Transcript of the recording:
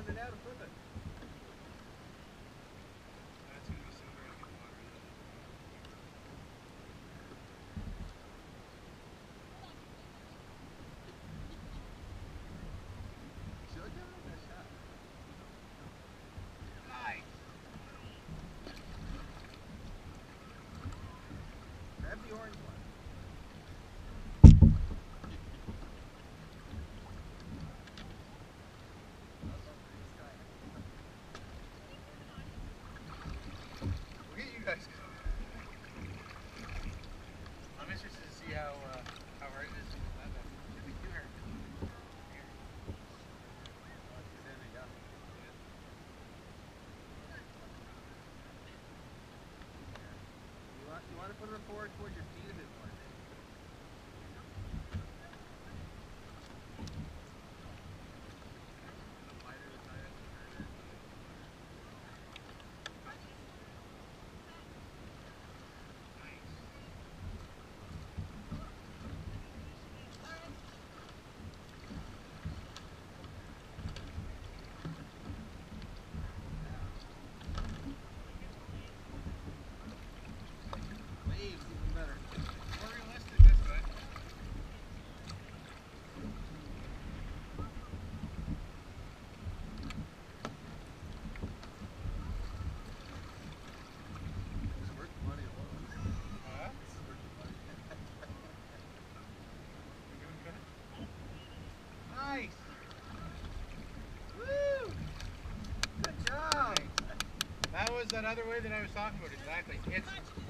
run it out and flip it. That's going to be so very good water. Should you have that shot? Nice. Grab the orange one. Look at you guys go. I'm interested to see how hard it is to pull that back. Give me two here. Here. Oh, it's standing up. You want to put it forward towards your feet a bit more. Waves even better. More realistic this way. It's worth the money alone. Huh? It's worth the money. You doing good? Nice. Woo! Good job! That was that other way that I was talking about, exactly. It's